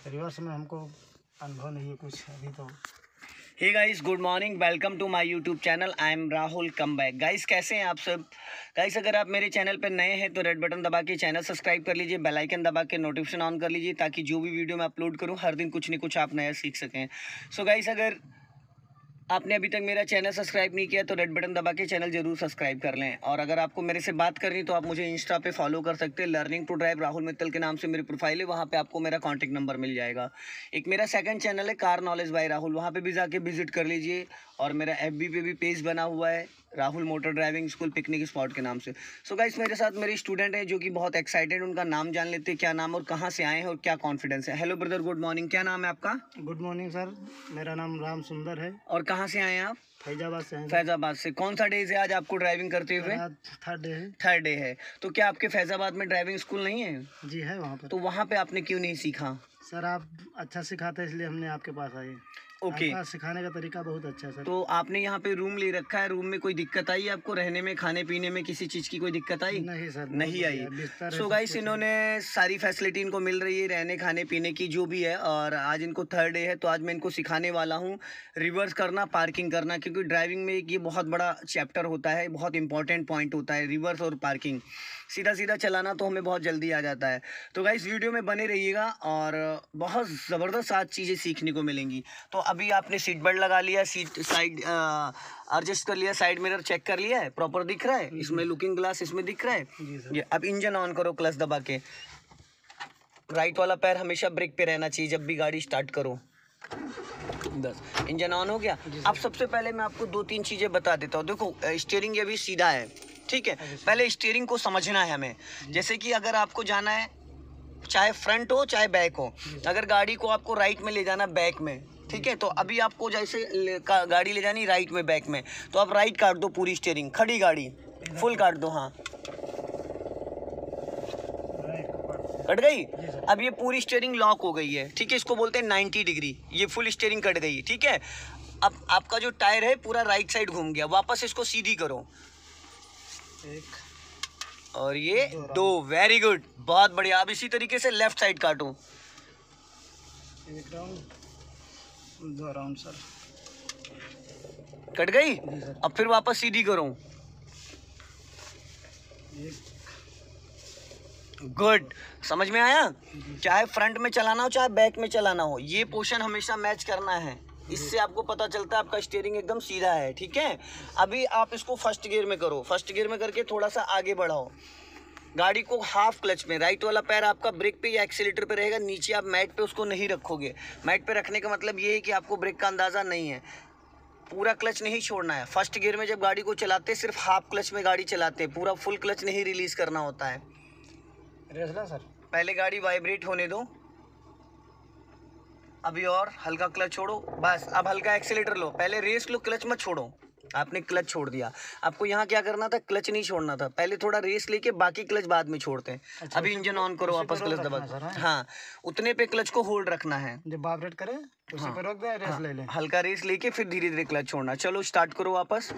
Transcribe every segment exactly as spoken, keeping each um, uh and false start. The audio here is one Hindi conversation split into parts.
रिवर्स में हमको अनुभव नहीं है कुछ अभी तो। Hey guys, good morning, welcome to my YouTube channel. I am Rahul come back. Guys कैसे हैं आप सब? गाइस अगर आप मेरे चैनल पर नए हैं तो रेड बटन दबा के चैनल सब्सक्राइब कर लीजिए, बेल आइकन दबा के नोटिफिकेशन ऑन कर लीजिए ताकि जो भी वीडियो मैं अपलोड करूं हर दिन कुछ न कुछ आप नया सीख सकें। सो गाइस अगर आपने अभी तक मेरा चैनल सब्सक्राइब नहीं किया तो रेड बटन दबा के चैनल जरूर सब्सक्राइब कर लें। और अगर आपको मेरे से बात करनी तो आप मुझे इंस्टा पे फॉलो कर सकते हैं। Learning to drive Rahul Mittal के नाम से मेरी प्रोफाइल है, वहाँ पे आपको मेरा कॉन्टैक्ट नंबर मिल जाएगा। एक मेरा सेकंड चैनल है कार नॉलेज बाय राहुल, वहाँ पे भी जाके विजिट कर लीजिए। और मेरा एफ बी पे भी पेज बना हुआ है Rahul motor driving school picnic spot के नाम से। सो गाइस मेरे साथ मेरे स्टूडेंट हैं जो कि बहुत एक्साइटेड, उनका नाम जान लेते हैं, क्या नाम और कहाँ से आए हैं और क्या कॉन्फिडेंस है। हेलो ब्रदर, गुड मॉर्निंग, क्या नाम है आपका? गुड मॉर्निंग सर, मेरा नाम राम सुंदर है। और कहाँ से आए हैं आप? फैजाबाद से हैं। फैजाबाद से। कौन सा डे है आज आपको ड्राइविंग करते हुए? थर्ड डे है। थर्ड डे है। तो क्या आपके फैजाबाद में ड्राइविंग स्कूल नहीं है? जी है वहाँ पर। तो वहाँ पे आपने क्यों नहीं सीखा? सर आप अच्छा सिखाते हैं इसलिए हमने आपके पास आए। ओके आपका सिखाने का तरीका बहुत अच्छा है सर। तो आपने यहाँ पे रूम ले रखा है, रूम में कोई दिक्कत आई आपको रहने में, खाने पीने में, किसी चीज़ की कोई दिक्कत आई? नहीं सर, नहीं आई। सो गाइस इन्होंने सारी फैसिलिटी इनको मिल रही है रहने खाने पीने की जो भी है। और आज इनको थर्ड डे है तो आज मैं इनको सिखाने वाला हूँ रिवर्स करना, पार्किंग करना, क्योंकि ड्राइविंग में ये बहुत बड़ा चैप्टर होता है, बहुत इंपॉर्टेंट पॉइंट होता है रिवर्स और पार्किंग। सीधा सीधा चलाना तो हमें बहुत जल्दी आ जाता है। तो गाइस वीडियो में बने रहिएगा और बहुत ज़बरदस्त आज चीज़ें सीखने को मिलेंगी। तो अभी आपने सीट बेल्ट लगा लिया, सीट साइड एडजस्ट कर लिया, साइड मिरर चेक कर लिया है, प्रॉपर दिख रहा है, इसमें लुकिंग ग्लास इसमें दिख रहा है ये। अब इंजन ऑन करो, क्लच दबा के। राइट वाला पैर हमेशा ब्रेक पे रहना चाहिए जब भी गाड़ी स्टार्ट करो। बस इंजन ऑन हो गया। अब सबसे पहले मैं आपको दो तीन चीज़ें बता देता हूँ। देखो स्टीयरिंग ये भी सीधा है, ठीक है। पहले स्टीयरिंग को समझना है हमें। जैसे कि अगर आपको जाना है चाहे फ्रंट हो चाहे बैक हो, अगर गाड़ी को आपको राइट में ले जाना बैक में, ठीक है, तो अभी आपको जैसे गाड़ी ले जानी राइट में बैक में, तो आप राइट काट दो पूरी स्टीयरिंग, खड़ी गाड़ी फुल काट दो। हाँ कट गई। अब ये पूरी स्टीयरिंग लॉक हो गई है, ठीक है, इसको बोलते हैं नाइन्टी डिग्री। ये फुल स्टीयरिंग कट गई, ठीक है। अब आपका जो टायर है पूरा राइट साइड घूम गया, वापस इसको सीधी करो, एक और ये दो, वेरी गुड, बहुत बढ़िया। अब इसी तरीके से लेफ्ट साइड काटो, एक राउंड दो राउंड सर, कट गई। अब फिर वापस सीधी करो, गुड, समझ में आया? चाहे फ्रंट में चलाना हो चाहे बैक में चलाना हो, ये पोर्शन हमेशा मैच करना है, इससे आपको पता चलता है आपका स्टीयरिंग एकदम सीधा है, ठीक है। अभी आप इसको फर्स्ट गियर में करो, फर्स्ट गियर में करके थोड़ा सा आगे बढ़ाओ गाड़ी को हाफ क्लच में। राइट वाला पैर आपका ब्रेक पे या एक्सीलेटर पे रहेगा, नीचे आप मैट पे उसको नहीं रखोगे। मैट पे रखने का मतलब ये है कि आपको ब्रेक का अंदाज़ा नहीं है, पूरा क्लच नहीं छोड़ना है। फर्स्ट गियर में जब गाड़ी को चलाते हैं सिर्फ हाफ क्लच में गाड़ी चलाते हैं, पूरा फुल क्लच नहीं रिलीज़ करना होता है। रेसला सर, पहले गाड़ी वाइब्रेट होने दो, अभी और हल्का क्लच छोड़ो, बस। अब हल्का एक्सीलेटर लो, पहले रेस लो, क्लच मत छोड़ो। आपने क्लच छोड़ दिया, आपको यहाँ क्या करना था, क्लच नहीं छोड़ना था, पहले थोड़ा रेस लेके बाकी क्लच बाद में छोड़ते हैं। अच्छा, अभी इंजन ऑन करो, वापस क्लच दबा। हाँ, उतने पे क्लच को होल्ड रखना है, जब वाइब्रेट करे उसी पे रोक दे, रेस ले ले, हल्का रेस लेके फिर धीरे धीरे क्लच छोड़ना। चलो स्टार्ट करो वापस।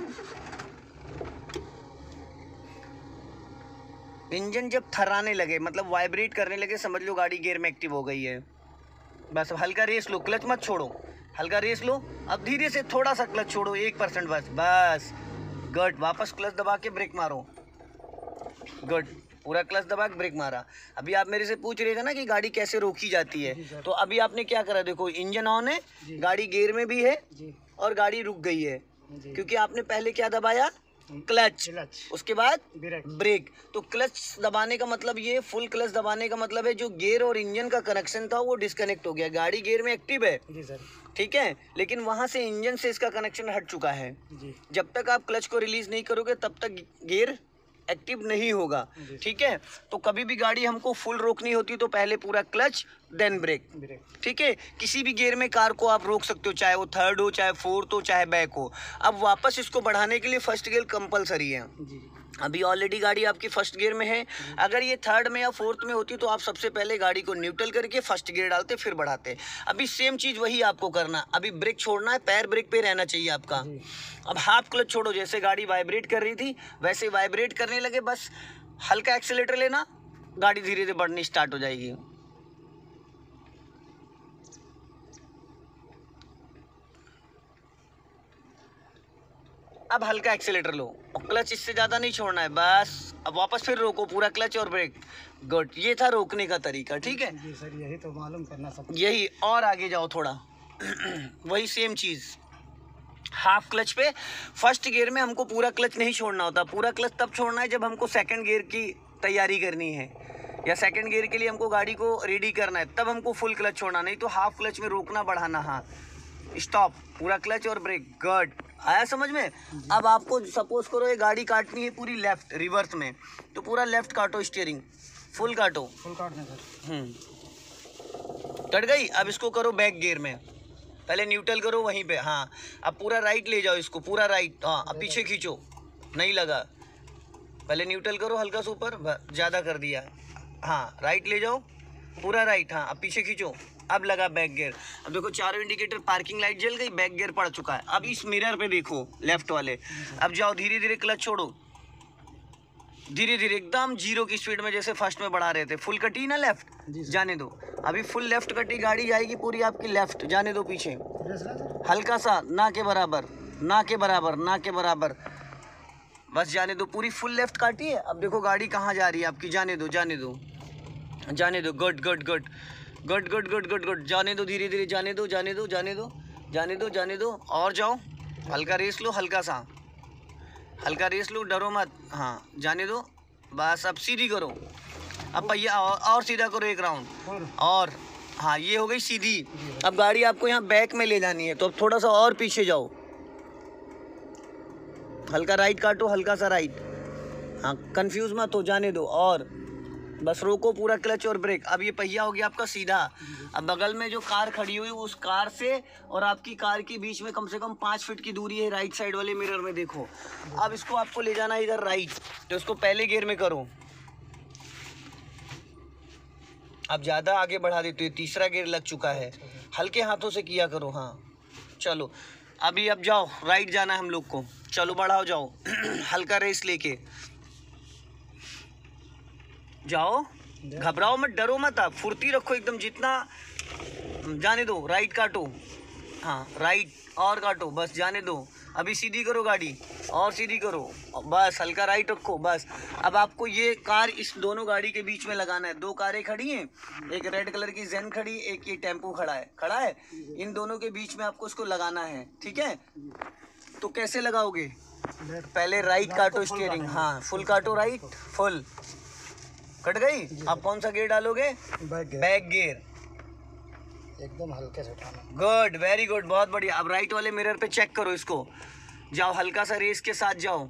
इंजन जब थर्राने लगे मतलब वाइब्रेट करने लगे, समझ लो गाड़ी गियर में एक्टिव हो गई है। बस अब हल्का रेस लो, क्लच मत छोड़ो, हल्का रेस लो। अब धीरे से थोड़ा सा क्लच छोड़ो, एक परसेंट बस, बस गुड। वापस क्लच दबा के ब्रेक मारो, गुड, पूरा क्लच दबा के ब्रेक मारा। अभी आप मेरे से पूछ रहे थे ना कि गाड़ी कैसे रोकी जाती है, तो अभी आपने क्या करा, देखो इंजन ऑन है, गाड़ी गियर में भी है और गाड़ी रुक गई है, क्योंकि आपने पहले क्या दबाया, क्लच, उसके बाद ब्रेक। तो क्लच दबाने का मतलब ये, फुल क्लच दबाने का मतलब है जो गियर और इंजन का कनेक्शन था वो डिस्कनेक्ट हो गया। गाड़ी गियर में एक्टिव है जी सर, ठीक है, लेकिन वहां से इंजन से इसका कनेक्शन हट चुका है जी। जब तक आप क्लच को रिलीज नहीं करोगे तब तक गियर एक्टिव नहीं होगा, ठीक है। तो कभी भी गाड़ी हमको फुल रोकनी होती तो पहले पूरा क्लच देन ब्रेक, ठीक है। किसी भी गियर में कार को आप रोक सकते हो, चाहे वो थर्ड हो चाहे फोर्थ हो चाहे बैक हो। अब वापस इसको बढ़ाने के लिए फर्स्ट गियर कंपलसरी है जी। अभी ऑलरेडी गाड़ी आपकी फर्स्ट गियर में है, अगर ये थर्ड में या फोर्थ में होती तो आप सबसे पहले गाड़ी को न्यूट्रल करके फर्स्ट गियर डालते फिर बढ़ाते। अभी सेम चीज़ वही आपको करना, अभी ब्रेक छोड़ना है, पैर ब्रेक पे रहना चाहिए आपका। अब हाफ क्लच छोड़ो, जैसे गाड़ी वाइब्रेट कर रही थी वैसे वाइब्रेट करने लगे, बस हल्का एक्सीलेटर लेना, गाड़ी धीरे धीरे बढ़नी स्टार्ट हो जाएगी। अब हल्का एक्सीलेटर लो और क्लच इससे ज़्यादा नहीं छोड़ना है, बस अब वापस फिर रोको, पूरा क्लच और ब्रेक। गुड, ये था रोकने का तरीका, ठीक है। जी सर, यही तो मालूम करना सब। यही, और आगे जाओ थोड़ा वही सेम चीज़, हाफ क्लच पे। फर्स्ट गियर में हमको पूरा क्लच नहीं छोड़ना होता, पूरा क्लच तब छोड़ना है जब हमको सेकंड गियर की तैयारी करनी है या सेकंड गियर के लिए हमको गाड़ी को रेडी करना है, तब हमको फुल क्लच छोड़ना, नहीं तो हाफ क्लच में रोकना बढ़ाना। हाँ, स्टॉप, पूरा क्लच और ब्रेक। गुड, आया समझ में। अब आपको सपोज करो ये गाड़ी काटनी है पूरी लेफ्ट रिवर्स में, तो पूरा लेफ्ट काटो, स्टीयरिंग फुल काटो। फुल काट दें सर। हम्म कट गई। अब इसको करो बैक गियर में, पहले न्यूट्रल करो वहीं पे। हाँ, अब पूरा राइट ले जाओ इसको, पूरा राइट। हाँ, अब पीछे खींचो, नहीं लगा, पहले न्यूट्रल करो हल्का सा ऊपर, ज़्यादा कर दिया। हाँ, राइट ले जाओ, पूरा राइट। हाँ, अब पीछे खींचो, अब लगा बैक गियर। अब देखो चारों इंडिकेटर, पार्किंग लाइट जल गई, बैक गियर पड़ चुका है। अब इस मिरर पे देखो लेफ्ट वाले, अब जाओ धीरे धीरे क्लच छोड़ो, धीरे धीरे एकदम जीरो की स्पीड में, जैसे फर्स्ट में बढ़ा रहे थे। फुल कटी ना लेफ्ट, जाने दो। अभी फुल लेफ्ट कटी, गाड़ी जाएगी पूरी आपकी लेफ्ट, जाने दो पीछे, हल्का सा, ना के बराबर, ना के बराबर, ना के बराबर, बस जाने दो, पूरी फुल लेफ्ट काटी है। अब देखो गाड़ी कहाँ जा रही है आपकी, जाने दो, जाने दो, जाने दो। Good good good good good good good good, जाने दो धीरे धीरे, जाने दो, जाने दो, जाने दो, जाने दो, जाने दो, और जाओ, हल्का रेस लो, हल्का सा, हल्का रेस लो, डरो मत। हाँ, जाने दो, बस अब सीधी करो, अब पहिया और, और सीधा करो एक राउंड, और हाँ, ये हो गई सीधी। अब गाड़ी आपको यहाँ बैक में ले जानी है, तो अब थोड़ा सा और पीछे जाओ, हल्का राइट काटो, हल्का सा राइट। हाँ, कंफ्यूज मत हो, जाने दो, और बस रोको, पूरा क्लच और ब्रेक। अब ये पहिया हो गया आपका सीधा। अब बगल में जो कार खड़ी हुई, उस कार से और आपकी कार के बीच में कम से कम पाँच फीट की दूरी है, राइट साइड वाले मिरर में देखो। अब इसको आपको ले जाना है इधर राइट, तो इसको पहले गियर में करो। अब ज़्यादा आगे बढ़ा देते हो, तीसरा गियर लग चुका है, हल्के हाथों से किया करो। हाँ, चलो अभी अब जाओ, राइट जाना है हम लोग को, चलो बढ़ाओ, जाओ हल्का रेस लेके जाओ, घबराओ मत, डरो मत, आप फुर्ती रखो एकदम, जितना, जाने दो, राइट काटो। हाँ, राइट और काटो, बस जाने दो। अभी सीधी करो गाड़ी, और सीधी करो, बस हल्का राइट रखो, बस। अब आपको ये कार इस दोनों गाड़ी के बीच में लगाना है। दो कारें खड़ी हैं, एक रेड कलर की जेन खड़ी, एक ये टेम्पो खड़ा है, खड़ा है, इन दोनों के बीच में आपको इसको लगाना है, ठीक है। तो कैसे लगाओगे, पहले राइट काटो स्टीयरिंग। हाँ, फुल काटो, राइट फुल, कट गई। अब कौन सा गियर डालोगे, बैक गियर, एकदम हल्के से उठाना। गुड, वेरी गुड, बहुत बढ़िया। अब राइट वाले मिरर पे चेक करो इसको, जाओ हल्का सा रेस के साथ जाओ,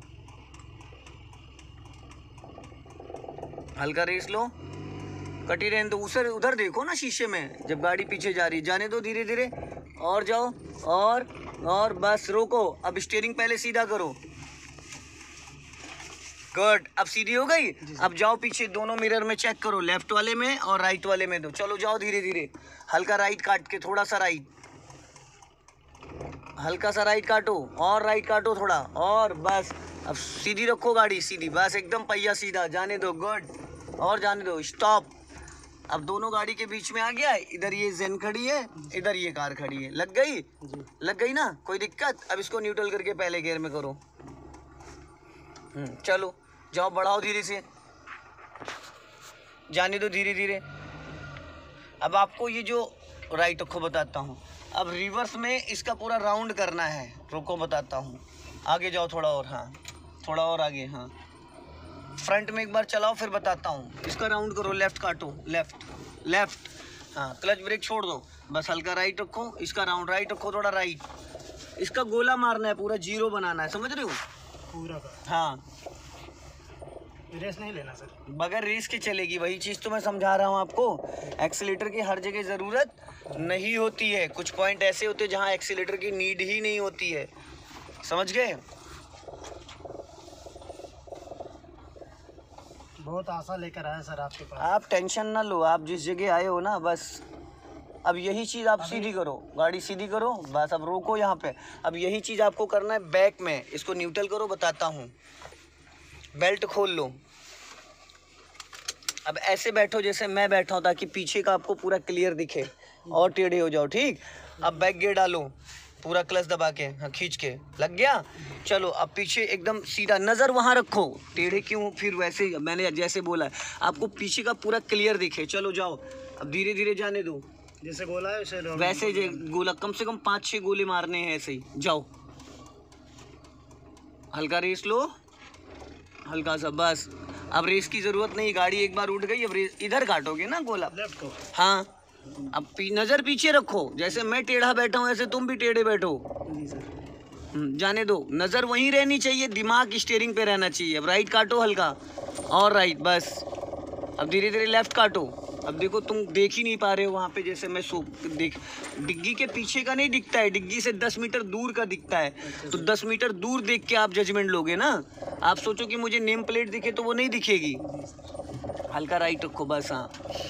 हल्का रेस लो, कटी रहने दो। उधर उधर देखो ना शीशे में, जब गाड़ी पीछे जा रही, जाने दो धीरे धीरे, और जाओ, और और बस रोको। अब स्टीयरिंग पहले सीधा करो, गुड। अब सीधी हो गई। अब जाओ पीछे, दोनों मिरर में चेक करो, लेफ्ट वाले में और राइट वाले में दो। चलो जाओ धीरे धीरे, हल्का राइट काट के, थोड़ा सा राइट, हल्का सा राइट काटो, और राइट काटो थोड़ा, और बस। अब सीधी रखो गाड़ी, सीधी, बस एकदम पहिया सीधा, जाने दो, गुड, और जाने दो, स्टॉप। अब दोनों गाड़ी के बीच में आ गया, इधर ये जेन खड़ी है, इधर ये कार खड़ी है, लग गई, लग गई ना, कोई दिक्कत। अब इसको न्यूट्रल करके पहले गियर में करो। चलो जाओ, बढ़ाओ धीरे से, जाने दो धीरे धीरे। अब आपको ये जो राइट रखो, बताता हूँ। अब रिवर्स में इसका पूरा राउंड करना है, रुको बताता हूँ। आगे जाओ थोड़ा और, हाँ थोड़ा और आगे, हाँ फ्रंट में एक बार चलाओ, फिर बताता हूँ। इसका राउंड करो, लेफ्ट काटो, लेफ्ट लेफ्ट, हाँ क्लच ब्रेक छोड़ दो, बस हल्का राइट रखो, इसका राउंड राइट रखो, थोड़ा राइट, इसका गोला मारना है, पूरा जीरो बनाना है, समझ रहे हो पूरा का। हाँ, रेस नहीं लेना सर, बगैर रेस के चलेगी, वही चीज़ तो मैं समझा रहा हूँ आपको। एक्सीलेटर की हर जगह ज़रूरत नहीं होती है, कुछ पॉइंट ऐसे होते हैं जहाँ एक्सीलेटर की नीड ही नहीं होती है, समझ गए। बहुत आशा लेकर आया सर आपके पास। आप टेंशन ना लो, आप जिस जगह आए हो ना, बस अब यही चीज़ आप सीधी करो, गाड़ी सीधी करो, बस अब रोको यहाँ पे। अब यही चीज़ आपको करना है बैक में, इसको न्यूट्रल करो, बताता हूँ। बेल्ट खोल लो, अब ऐसे बैठो जैसे मैं बैठा हूँ, ताकि पीछे का आपको पूरा क्लियर दिखे, और टेढ़े हो जाओ, ठीक। अब बैक गियर डालो, पूरा क्लच दबा के, हाँ खींच के, लग गया। चलो अब पीछे एकदम सीधा, नज़र वहाँ रखो, टेढ़े क्यों फिर, वैसे मैंने जैसे बोला आपको पीछे का पूरा क्लियर दिखे। चलो जाओ, अब धीरे धीरे जाने दो, जैसे गोला है वैसे लो। वैसे जे गोला कम से कम पाँच छः गोले मारने हैं ऐसे ही। जाओ, हल्का रेस लो, हल्का सा, बस। अब रेस की ज़रूरत नहीं, गाड़ी एक बार उठ गई, अब रेस इधर काटोगे ना गोला, लेफ्ट को। हाँ। अब पी, नज़र पीछे रखो, जैसे मैं टेढ़ा बैठा हूँ ऐसे तुम भी टेढ़े बैठो। जी सर। हम्म, जाने दो, नज़र वहीं रहनी चाहिए, दिमाग स्टीयरिंग पे रहना चाहिए। अब राइट काटो हल्का, और राइट, बस। अब धीरे धीरे लेफ्ट काटो। अब देखो तुम देख ही नहीं पा रहे हो वहाँ पे, जैसे मैं सो देख, डिग्गी के पीछे का नहीं दिखता है, डिग्गी से दस मीटर दूर का दिखता है। तो दस मीटर दूर देख के आप जजमेंट लोगे ना। आप सोचो कि मुझे नेम प्लेट दिखे तो वो नहीं दिखेगी। हल्का राइट रखो, बस, हाँ।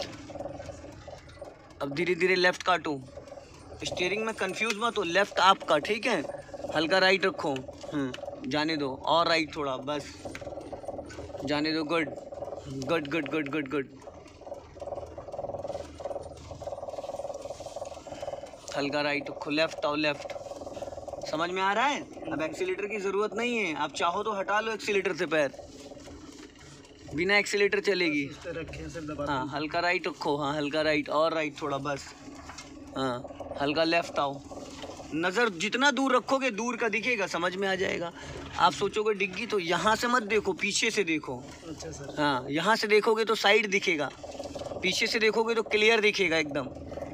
अब धीरे धीरे लेफ्ट काटो, स्टीयरिंग में कंफ्यूज मत हो, लेफ्ट आपका, ठीक है। हल्का राइट रखो, हम्म, जाने दो, और राइट थोड़ा, बस, जाने दो, good good good good good good. हल्का राइट रखो, लेफ्ट आओ, लेफ्ट। समझ में आ रहा है? अब एक्सीलेटर की ज़रूरत नहीं है, आप चाहो तो हटा लो एक्सीलेटर से पैर, बिना एक्सीलेटर चलेगी। हाँ, हल्का राइट रखो, हाँ हल्का राइट, और राइट थोड़ा, बस, हाँ। हल्का लेफ्ट आओ, नज़र जितना दूर रखोगे दूर का दिखेगा, समझ में आ जाएगा। आप सोचोगे डिग्गी, तो यहाँ से मत देखो, पीछे से देखो। अच्छा सर। हाँ, यहाँ से देखोगे तो साइड दिखेगा, पीछे से देखोगे तो क्लियर दिखेगा एकदम।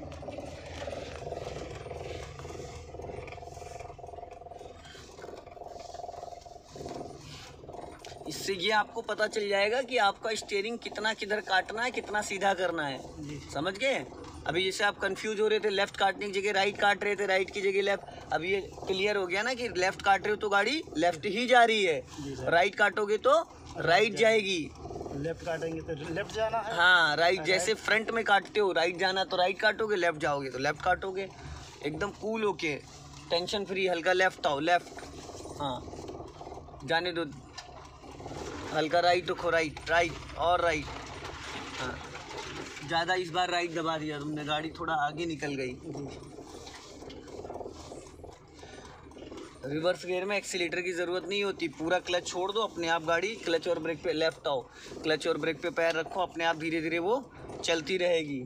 इससे ये आपको पता चल जाएगा कि आपका स्टीयरिंग कितना किधर काटना है, कितना सीधा करना है। समझ गए? अभी जैसे आप कंफ्यूज हो रहे थे, लेफ्ट काटने की जगह राइट काट रहे थे, राइट की जगह लेफ्ट, अब ये क्लियर हो गया ना कि लेफ्ट काट रहे हो तो गाड़ी लेफ्ट ही जा रही है, राइट काटोगे तो राइट जाएगी। लेफ्ट काटेंगे तो लेफ्ट जाना है। हाँ, राइट, जैसे फ्रंट में काटते हो, राइट जाना तो राइट काटोगे, लेफ्ट जाओगे तो लेफ्ट काटोगे। एकदम कूल होके, टेंशन फ्री। हल्का लेफ्ट आओ, लेफ्ट, हाँ, जाने दो। हल्का राइट रखो, राइट राइट और राइट, हाँ। ज़्यादा इस बार राइट दबा दिया तुमने, गाड़ी थोड़ा आगे निकल गई। रिवर्स गियर में एक्सीलेटर की ज़रूरत नहीं होती, पूरा क्लच छोड़ दो, अपने आप गाड़ी क्लच और ब्रेक पे, लेफ्ट आओ, क्लच और ब्रेक पे पैर रखो, अपने आप धीरे धीरे वो चलती रहेगी।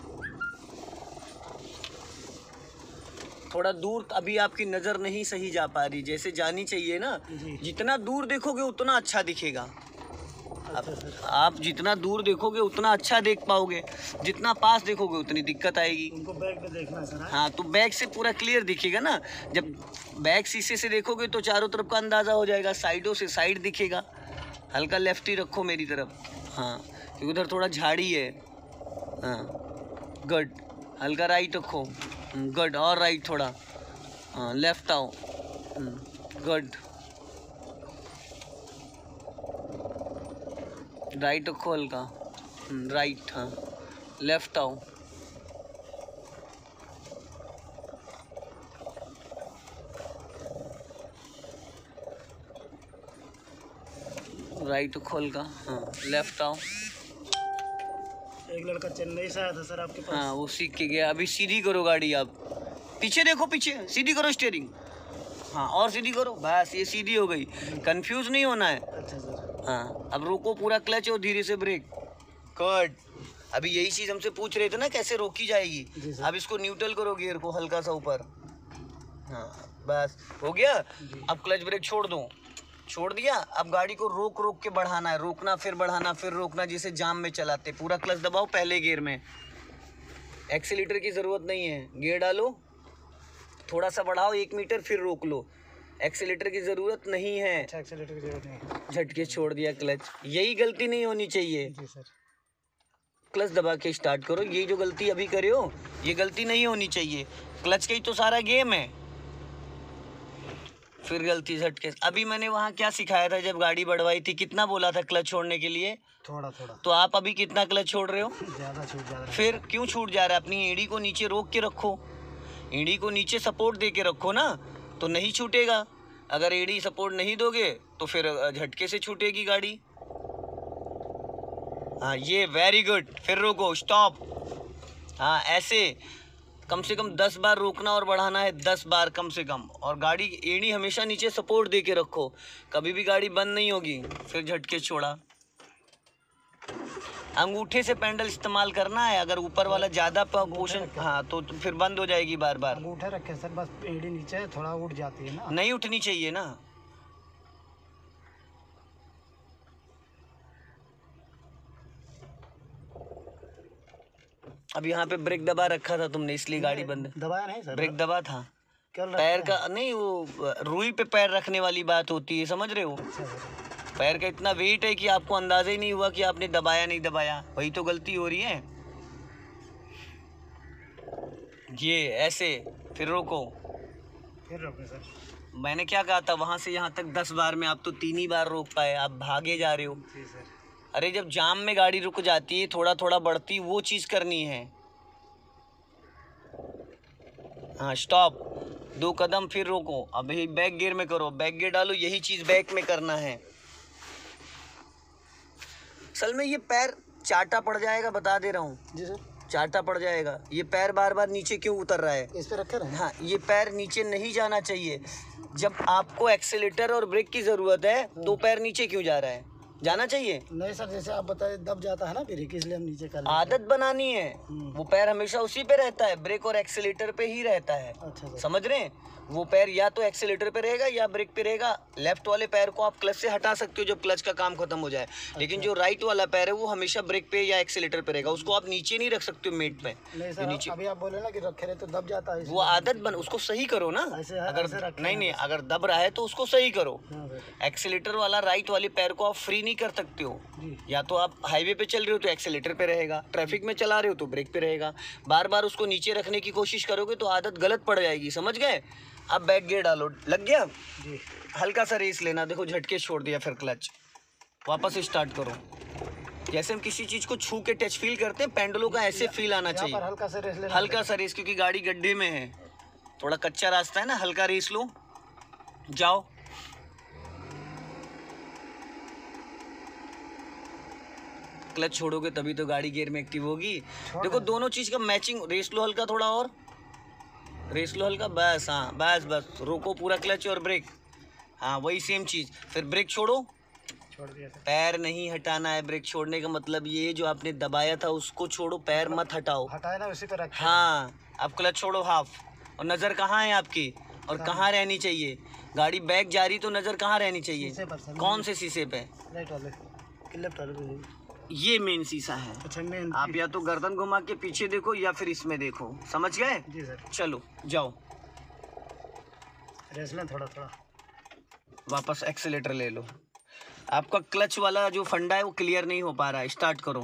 थोड़ा दूर, अभी आपकी नज़र नहीं सही जा पा रही, जैसे जानी चाहिए ना। जितना दूर देखोगे उतना अच्छा दिखेगा। आप, आप जितना दूर देखोगे उतना अच्छा देख पाओगे, जितना पास देखोगे उतनी दिक्कत आएगी। उनको बैक में देखना सर। हाँ, तो बैक से पूरा क्लियर दिखेगा ना। जब बैक शीशे से देखोगे तो चारों तरफ का अंदाज़ा हो जाएगा, साइडों से साइड दिखेगा। हल्का लेफ्ट ही रखो मेरी तरफ, हाँ, क्योंकि उधर थोड़ा झाड़ी है। हाँ, गुड। हल्का राइट रखो, गुड, और राइट थोड़ा, हाँ, लेफ्ट आओ, गुड। राइट रखो हल्का, राइट, हाँ, लेफ्ट आओ, राइट रखो हल्का, हाँ, लेफ्ट आओ। एक लड़का चेन्नई से आया था सर आपके पास। हाँ, वो सीख के गया। अभी सीधी करो गाड़ी, आप पीछे देखो, पीछे सीधी करो स्टीयरिंग, हाँ, और सीधी करो, बस ये सीधी हो गई। कंफ्यूज नहीं होना है। अच्छा सर। हाँ, अब रोको, पूरा क्लच और धीरे से ब्रेक, गुड। अभी यही चीज़ हमसे पूछ रहे थे ना कैसे रोकी जाएगी। अब इसको न्यूट्रल करो, गियर को हल्का सा ऊपर, हाँ, बस हो गया। अब क्लच ब्रेक छोड़ दो, छोड़ दिया। अब गाड़ी को रोक रोक के बढ़ाना है, रोकना फिर बढ़ाना फिर रोकना, जैसे जाम में चलाते। पूरा क्लच दबाओ पहले गियर में, एक्सीलेटर की ज़रूरत नहीं है। गियर डालो, थोड़ा सा बढ़ाओ एक मीटर, फिर रोक लो। एक्सीलेटर की ज़रूरत नहीं है। अच्छा, एक्सीलेटर की जरूरत नहीं है। झटके छोड़ दिया क्लच, यही गलती नहीं होनी चाहिए। जी सर। क्लच दबा के स्टार्ट करो, ये जो गलती अभी करे हो ये गलती नहीं होनी चाहिए। क्लच का ही तो सारा गेम है। फिर गलती झटके। अभी मैंने वहाँ क्या सिखाया था जब गाड़ी बढ़वाई थी, कितना बोला था क्लच छोड़ने के लिए? थोड़ा थोड़ा। तो आप अभी कितना क्लच छोड़ रहे हो? ज़्यादा छूट जा रहा है। फिर क्यों छूट जा रहा है? अपनी एड़ी को नीचे रोक के रखो, एड़ी को नीचे सपोर्ट दे के रखो ना, तो नहीं छूटेगा। अगर एड़ी सपोर्ट नहीं दोगे तो फिर झटके से छूटेगी गाड़ी। हाँ, ये वेरी गुड। फिर रोको, स्टॉप। हाँ, ऐसे कम से कम दस बार रोकना और बढ़ाना है, दस बार कम से कम। और गाड़ी एड़ी हमेशा नीचे सपोर्ट दे के रखो, कभी भी गाड़ी बंद नहीं होगी। फिर झटके छोड़ा। अंगूठे से पैडल इस्तेमाल करना है, अगर ऊपर वाला ज़्यादा पोर्शन हाँ तो फिर बंद हो जाएगी बार बार। अंगूठे रखे सर, बस एड़ी नीचे थोड़ा उठ जाती है ना, नहीं उठनी चाहिए ना। अब यहाँ पे ब्रेक दबा रखा था तुमने, इसलिए गाड़ी बंद। दबाया नहीं सर, ब्रेक दबा था। क्या पैर का नहीं, वो रुई पे पैर रखने वाली बात होती है, समझ रहे हो। पैर का इतना वेट है कि आपको अंदाजा ही नहीं हुआ कि आपने दबाया नहीं दबाया, वही तो गलती हो रही है। ये ऐसे, फिर रोको, फिर रोको सर। मैंने क्या कहा था, वहां से यहाँ तक दस बार में, आप तो तीन ही बार रोक पाए, आप भागे जा रहे हो। जी सर। अरे जब जाम में गाड़ी रुक जाती है, थोड़ा थोड़ा बढ़ती, वो चीज़ करनी है। हाँ स्टॉप, दो कदम फिर रोको। अभी बैक गियर में करो, बैक गियर डालो, यही चीज़ बैक में करना है। असल में ये पैर चाटा पड़ जाएगा, बता दे रहा हूँ। जी सर। चाटा पड़ जाएगा। ये पैर बार बार नीचे क्यों उतर रहा है? इस पे रखे रहे। हाँ, ये पैर नीचे नहीं जाना चाहिए। जब आपको एक्सेलेटर और ब्रेक की ज़रूरत है तो पैर नीचे क्यों जा रहा है? जाना चाहिए। नहीं सर, जैसे आप बताए दब जाता है ना ब्रेक, इसलिए हम नीचे कर। आदत बनानी है, वो पैर हमेशा उसी पे रहता है, ब्रेक और एक्सेलेटर पे ही रहता है। अच्छा, समझ रहे हैं? वो पैर या तो एक्सेलेटर पे रहेगा या ब्रेक पे रहेगा। लेफ्ट वाले पैर को आप क्लच से हटा सकते हो जब क्लच का काम खत्म हो जाए, लेकिन अच्छा। जो राइट वाला पैर है वो हमेशा ब्रेक पे या एक्सेलेटर पे रहेगा। उसको आप नीचे नहीं रख सकते हो मेट पे। नहीं सर, नीचे अभी आप बोले ना कि रखे रहे तो दब जाता है, वो आदत बन, उसको सही करो ना। ऐसे अगर ऐसे रखे नहीं नहीं अगर दब रहा है तो उसको सही करो। हाँ सर। एक्सेलेटर वाला राइट वाले पैर को आप फ्री नहीं कर सकते हो। जी। या तो आप हाईवे पे चल रहे हो तो एक्सेलेटर पे रहेगा, ट्रैफिक में चला रहे हो तो ब्रेक पे रहेगा। बार बार उसको नीचे रखने की कोशिश करोगे तो आदत गलत पड़ जाएगी, समझ गए? अब बैक गियर डालो, लग गया? जी। हल्का सा रेस लेना, देखो झटके छोड़ दिया, फिर क्लच वापस स्टार्ट करो। जैसे हम किसी चीज़ को छू के टच फील करते हैं, पेंडलों का ऐसे फील आना यहाँ पर चाहिए। हल्का सा रेस लेना। हल्का सा रेस, क्योंकि गाड़ी गड्ढे में है, थोड़ा कच्चा रास्ता है ना, हल्का रेस लो, जाओ। क्लच छोड़ोगे तभी तो गाड़ी गियर में एक्टिव होगी। देखो दोनों चीज़ का मैचिंग, रेस लो हल्का, थोड़ा और रेस लो हल्का, बस। हाँ बस बस, रोको पूरा क्लच और ब्रेक। हाँ वही सेम चीज़, फिर ब्रेक छोड़ो, छोड़ दिया सर। पैर नहीं हटाना है। ब्रेक छोड़ने का मतलब ये, जो आपने दबाया था उसको छोड़ो, पैर मत हटाओ। हटाए ना, उसी पर रखे। हाँ, अब क्लच छोड़ो हाफ, और नज़र कहाँ है आपकी और कहाँ रहनी चाहिए? गाड़ी बैक जा रही तो नज़र कहाँ रहनी चाहिए? शीशे पर सर। कौन से शीशे पे? राइट वाले कि लेफ्ट वाले पे? ये मेन शीशा है। अच्छा, मेन। आप या तो गर्दन घुमा के पीछे देखो या फिर इसमें देखो, समझ गए? जी सर। चलो जाओ, रेस लें थोड़ा थोड़ा, वापस एक्सेलेटर ले लो। आपका क्लच वाला जो फंडा है वो क्लियर नहीं हो पा रहा है, स्टार्ट करो।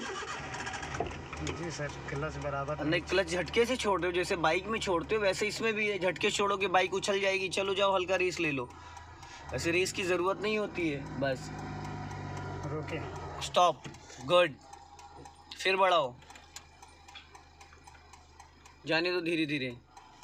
जी सर, क्लच बराबर नहीं, क्लच झटके से छोड़ रहे हो, जैसे बाइक में छोड़ते हो वैसे इसमें भी है। झटके छोड़ोगे बाइक उछल जाएगी। चलो जाओ, हल्का रेस ले लो। वैसे रेस की ज़रूरत नहीं होती है, बस रोके, स्टॉप, गुड। फिर बढ़ाओ, जाने दो धीरे धीरे,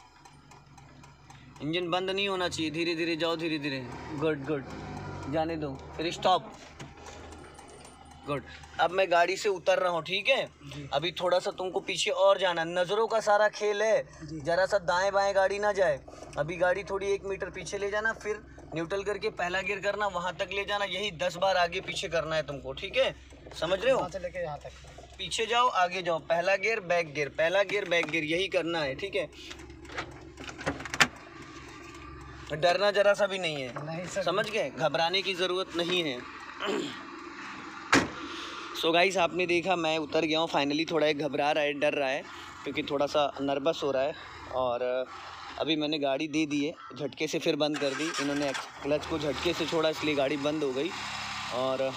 इंजन बंद नहीं होना चाहिए, धीरे धीरे जाओ, धीरे धीरे, गुड गुड, जाने दो, फिर स्टॉप, गुड। अब मैं गाड़ी से उतर रहा हूँ, ठीक है? अभी थोड़ा सा तुमको पीछे और जाना, नज़रों का सारा खेल है, जरा सा दाएं बाएं गाड़ी ना जाए। अभी गाड़ी थोड़ी एक मीटर पीछे ले जाना, फिर न्यूट्रल करके पहला गियर करना, वहाँ तक ले जाना, यही दस बार आगे पीछे करना है तुमको, ठीक है? समझ रहे हो? वहाँ से लेके यहाँ तक, पीछे जाओ, आगे जाओ, पहला गियर बैक गियर, पहला गियर बैक गियर, यही करना है, ठीक है? डरना जरा सा भी नहीं है, नहीं सर। समझ गए? घबराने की ज़रूरत नहीं है। सो गाइस, आपने देखा मैं उतर गया हूँ फाइनली। थोड़ा एक घबरा रहा है, डर रहा है, क्योंकि थोड़ा सा नर्वस हो रहा है। और अभी मैंने गाड़ी दे दी है, झटके से फिर बंद कर दी। इन्होंने क्लच को झटके से छोड़ा, इसलिए गाड़ी बंद हो गई। और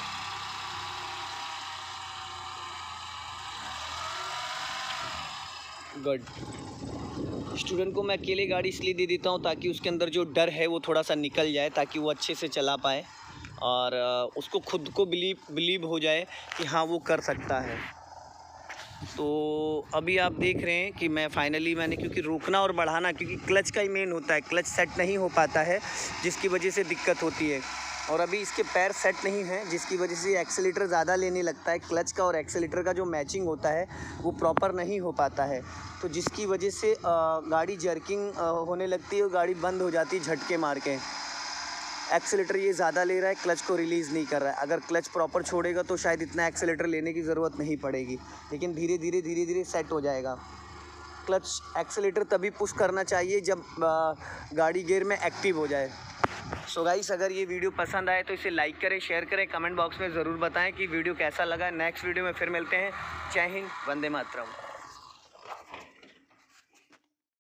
गुड। स्टूडेंट को मैं अकेले गाड़ी इसलिए दे देता हूँ ताकि उसके अंदर जो डर है वो थोड़ा सा निकल जाए, ताकि वो अच्छे से चला पाए और उसको खुद को बिलीव बिलीव हो जाए कि हाँ वो कर सकता है। तो अभी आप देख रहे हैं कि मैं फाइनली मैंने, क्योंकि रोकना और बढ़ाना, क्योंकि क्लच का ही मेन होता है, क्लच सेट नहीं हो पाता है जिसकी वजह से दिक्कत होती है। और अभी इसके पैर सेट नहीं हैं, जिसकी वजह से एक्सेलेटर ज़्यादा लेने लगता है। क्लच का और एक्सेलेटर का जो मैचिंग होता है वो प्रॉपर नहीं हो पाता है, तो जिसकी वजह से गाड़ी जर्किंग होने लगती है और गाड़ी बंद हो जाती है झटके मार के। एक्सेलेटर ये ज़्यादा ले रहा है, क्लच को रिलीज़ नहीं कर रहा है। अगर क्लच प्रॉपर छोड़ेगा तो शायद इतना एक्सेलेटर लेने की ज़रूरत नहीं पड़ेगी, लेकिन धीरे धीरे धीरे धीरे सेट हो जाएगा। क्लच एक्सेलेटर तभी पुश करना चाहिए जब गाड़ी गियर में एक्टिव हो जाए। सो गाइस, अगर ये वीडियो पसंद आए तो इसे लाइक करें, शेयर करें, कमेंट बॉक्स में ज़रूर बताएं कि वीडियो कैसा लगा। नेक्स्ट वीडियो में फिर मिलते हैं। जय हिंद, वंदे मातरम।